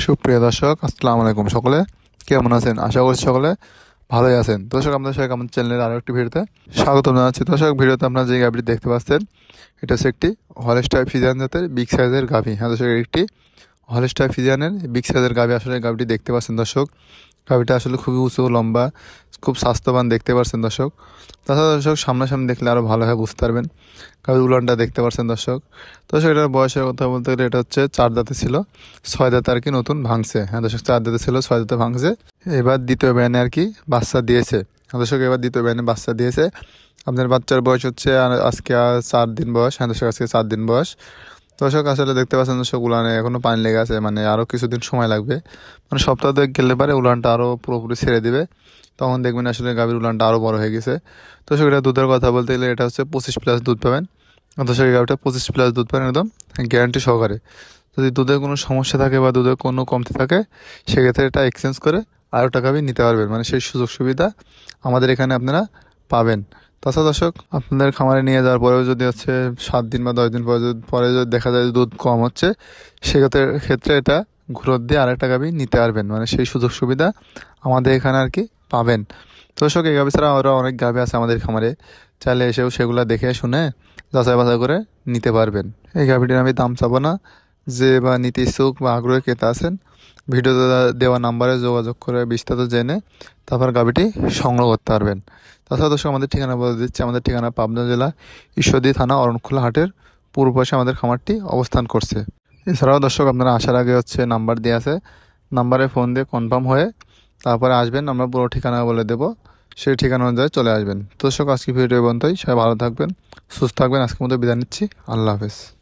সুপ্রিয় দর্শক, আসসালামু আলাইকুম। সকলে কেমন আছেন? আশা করছি সকলে ভালোই আছেন। দর্শক, আপনাদের সবাই আমার চ্যানেলের আরও একটি ভিডিওতে স্বাগতম জানাচ্ছি। দর্শক, ভিডিওতে আপনারা যে গাভীটি দেখতে পাচ্ছেন, এটা হচ্ছে একটি হলস্টাইন ফ্রিজিয়ান জাতের বিগ সাইজের গাভী। হ্যাঁ দর্শক, একটি হলস্টাইন ফ্রিজিয়ানের বিগ সাইজের গাভী। আসলে গাভীটি দেখতে পাচ্ছেন দর্শক, গাভীটা আসলে খুবই উঁচু লম্বা, খুব স্বাস্থ্যবান দেখতে পাচ্ছেন দর্শক। তাছাড়া দর্শক সামনাসামনি দেখলে আরও ভালোভাবে বুঝতে পারবেন। গাভীর উলানটা দেখতে পাচ্ছেন দর্শক। দর্শক, এটার বয়সের কথা বলতে গেলে এটা হচ্ছে 4 দাঁতে ছিল, 6 দাঁতে আর কি নতুন ভাঙছে। হ্যাঁ দর্শক, 4 দাঁতে ছিল, 6 দাঁতে ভাঙছে। এবার দ্বিতীয় ব্যানে আর কি বাচ্চা দিয়েছে। হ্যাঁ দর্শক, এবার দ্বিতীয় ব্যানে বাচ্চা দিয়েছে। আপনার বাচ্চার বয়স হচ্ছে আজকে 4 দিন বয়স। হ্যাঁ দর্শক, আজকে 4 দিন বয়স। দর্শক, আসলে দেখতে পাচ্ছেন দর্শক, উলানে এখনও পানি লেগে আছে, মানে আরও কিছুদিন সময় লাগবে। মানে সপ্তাহ 2 গেলে পারে উলানটা আরও পুরোপুরি ছেড়ে দিবে। তখন দেখবেন আসলে গাভীর উলানটা আরও বড় হয়ে গেছে। দর্শক, এটা দুধের কথা বলতে গেলে এটা হচ্ছে 25+ দুধ পাবেন। দর্শক, এই গাভীটা 25+ দুধ পাবেন একদম গ্যারান্টি সহকারে। যদি দুধের কোনো সমস্যা থাকে বা দুধের কোনো কমতি থাকে, সেক্ষেত্রে এটা এক্সচেঞ্জ করে আরও টাকা গাভী নিতে পারবেন। মানে সেই সুযোগ সুবিধা আমাদের এখানে আপনারা পাবেন। তাছাড়া দর্শক, আপনাদের খামারে নিয়ে যাওয়ার পরেও যদি হচ্ছে 7 দিন বা 10 দিন পরে যদি দেখা যায় দুধ কম হচ্ছে, সেক্ষেত্রে এটা ঘুরত দিয়ে আরেকটা গাভী নিতে পারবেন। মানে সেই সুযোগ সুবিধা আমাদের এখানে আর কি পাবেন। দর্শক, এই গাভী ছাড়া আরও অনেক গাভী আছে আমাদের খামারে, চাইলে এসেও সেগুলো দেখে শুনে যাচাই বাছাই করে নিতে পারবেন। এই গাভীটির আমি দাম চাবো না। যে বা নিতে ইচ্ছুক বা আগ্রহী ক্রেতা আছেন, ভিডিওতে দেওয়া নাম্বারে যোগাযোগ করে বিস্তারিত জেনে তারপর গাভীটি সংগ্রহ করতে পারবেন। তাছাড়া দর্শক, আমাদের ঠিকানা বলে দিচ্ছি। আমাদের ঠিকানা পাবনা জেলা ঈশ্বরদী থানা অরণখোলা হাটের পূর্ব পাশে আমাদের খামারটি অবস্থান করছে। এছাড়াও দর্শক, আপনারা আসার আগে হচ্ছে নাম্বার দেওয়া আছে, নাম্বারে ফোন দিয়ে কনফার্ম হয়ে তারপরে আসবেন। আমরা পুরো ঠিকানা বলে দেবো, সেই ঠিকানা অনুযায়ী চলে আসবেন। দর্শক, আজকে ভিডিও পর্যন্তই। সবাই ভালো থাকবেন, সুস্থ থাকবেন। আজকের মতো বিদায় নিচ্ছি। আল্লাহ হাফেজ।